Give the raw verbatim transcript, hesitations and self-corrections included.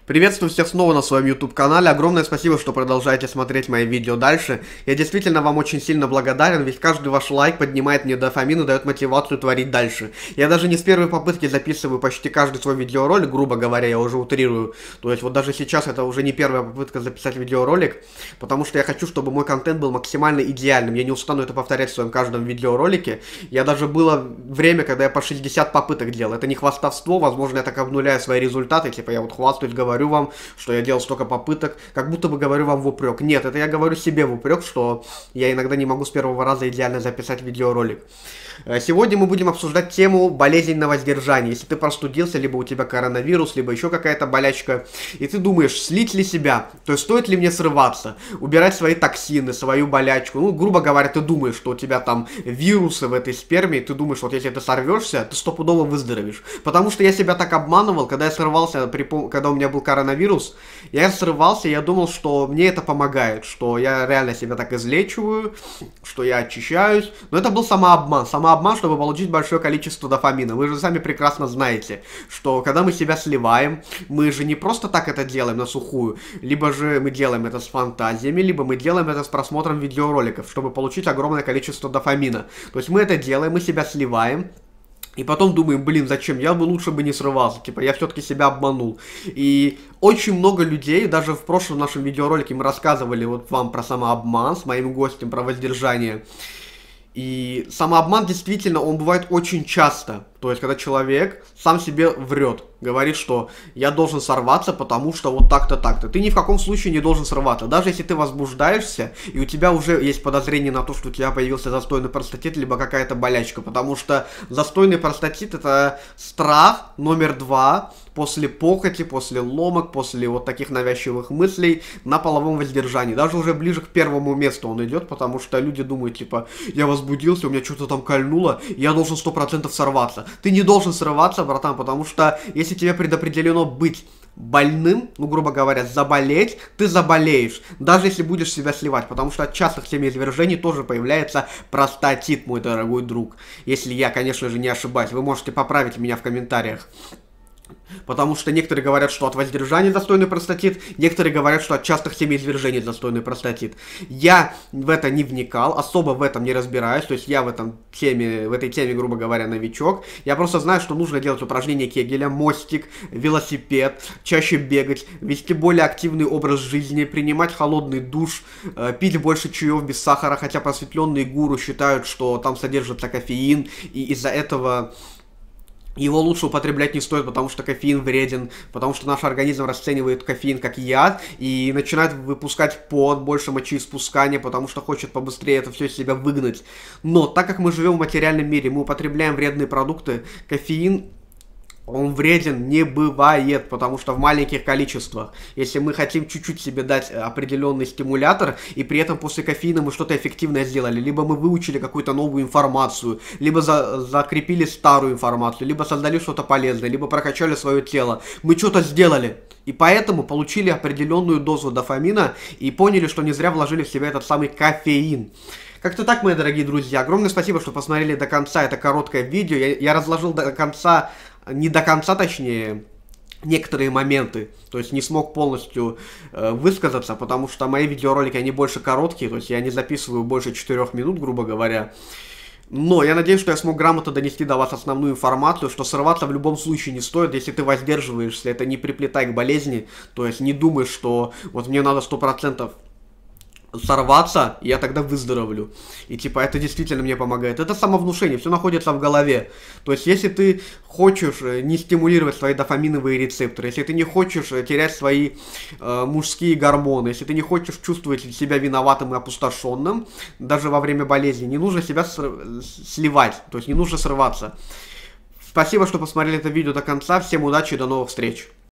Приветствую всех снова на своем YouTube-канале. Огромное спасибо, что продолжаете смотреть мои видео дальше. Я действительно вам очень сильно благодарен, ведь каждый ваш лайк поднимает мне дофамин и дает мотивацию творить дальше. Я даже не с первой попытки записываю почти каждый свой видеоролик, грубо говоря, я уже утрирую. То есть вот даже сейчас это уже не первая попытка записать видеоролик, потому что я хочу, чтобы мой контент был максимально идеальным. Я не устану это повторять в своем каждом видеоролике. Я даже было время, когда я по шестьдесят попыток делал. Это не хвастовство, возможно, я так обнуляю свои результаты, типа я вот хвастаюсь, говорю, говорю вам, что я делал столько попыток, как будто бы говорю вам в упрек. Нет, это я говорю себе в упрек, что я иногда не могу с первого раза идеально записать видеоролик. Сегодня мы будем обсуждать тему болезненного воздержания. Если ты простудился, либо у тебя коронавирус, либо еще какая-то болячка, и ты думаешь, слить ли себя, то есть стоит ли мне срываться, убирать свои токсины, свою болячку, ну, грубо говоря, ты думаешь, что у тебя там вирусы в этой сперме, и ты думаешь, вот если ты сорвешься, ты стопудово выздоровеешь. Потому что я себя так обманывал, когда я срывался, при, когда у меня был коронавирус, я срывался, я думал, что мне это помогает, что я реально себя так излечиваю, что я очищаюсь, но это был самообман, самообман. Самообман, чтобы получить большое количество дофамина. Вы же сами прекрасно знаете, что когда мы себя сливаем, мы же не просто так это делаем на сухую, либо же мы делаем это с фантазиями, либо мы делаем это с просмотром видеороликов, чтобы получить огромное количество дофамина. То есть мы это делаем, мы себя сливаем, и потом думаем, блин, зачем, я бы лучше бы не срывался, типа, я все-таки себя обманул. И очень много людей, даже в прошлом нашем видеоролике мы рассказывали вот вам про самообман с моим гостем, про воздержание. И самообман действительно, он бывает очень часто. То есть, когда человек сам себе врет, говорит, что я должен сорваться, потому что вот так-то, так-то. Ты ни в каком случае не должен срываться. Даже если ты возбуждаешься, и у тебя уже есть подозрение на то, что у тебя появился застойный простатит, либо какая-то болячка. Потому что застойный простатит — это страх номер два после похоти, после ломок, после вот таких навязчивых мыслей на половом воздержании. Даже уже ближе к первому месту он идет, потому что люди думают, типа, я возбудился, у меня что-то там кольнуло, я должен сто процентов сорваться. Ты не должен срываться, братан, потому что если тебе предопределено быть больным, ну, грубо говоря, заболеть, ты заболеешь, даже если будешь себя сливать, потому что от частых семяизвержений тоже появляется простатит, мой дорогой друг. Если я, конечно же, не ошибаюсь, вы можете поправить меня в комментариях. Потому что некоторые говорят, что от воздержания застойный простатит, некоторые говорят, что от частых семяизвержений застойный простатит. Я в это не вникал, особо в этом не разбираюсь, то есть я в, этом теме, в этой теме, грубо говоря, новичок. Я просто знаю, что нужно делать упражнения Кегеля, мостик, велосипед, чаще бегать, вести более активный образ жизни, принимать холодный душ, э, пить больше чаев без сахара, хотя просветленные гуру считают, что там содержится кофеин, и из-за этого его лучше употреблять не стоит, потому что кофеин вреден, потому что наш организм расценивает кофеин как яд и начинает выпускать пот, больше мочеиспускания, потому что хочет побыстрее это все из себя выгнать. Но так как мы живем в материальном мире, мы употребляем вредные продукты, кофеин, он вреден не бывает, потому что в маленьких количествах. Если мы хотим чуть-чуть себе дать определенный стимулятор, и при этом после кофеина мы что-то эффективное сделали, либо мы выучили какую-то новую информацию, либо за закрепили старую информацию, либо создали что-то полезное, либо прокачали свое тело, мы что-то сделали. И поэтому получили определенную дозу дофамина и поняли, что не зря вложили в себя этот самый кофеин. Как-то так, мои дорогие друзья. Огромное спасибо, что посмотрели до конца это короткое видео. Я, я разложил до конца, не до конца, точнее, некоторые моменты. То есть не смог полностью э, высказаться, потому что мои видеоролики, они больше короткие. То есть я не записываю больше четырёх минут, грубо говоря. Но я надеюсь, что я смог грамотно донести до вас основную информацию, что срываться в любом случае не стоит, если ты воздерживаешься, это не приплетай к болезни. То есть не думай, что вот мне надо сто процентов сорваться, и я тогда выздоровлю. И типа это действительно мне помогает. Это самовнушение, все находится в голове. То есть если ты хочешь не стимулировать свои дофаминовые рецепторы, если ты не хочешь терять свои э, мужские гормоны, если ты не хочешь чувствовать себя виноватым и опустошенным, даже во время болезни, не нужно себя сливать, то есть не нужно срываться. Спасибо, что посмотрели это видео до конца. Всем удачи и до новых встреч.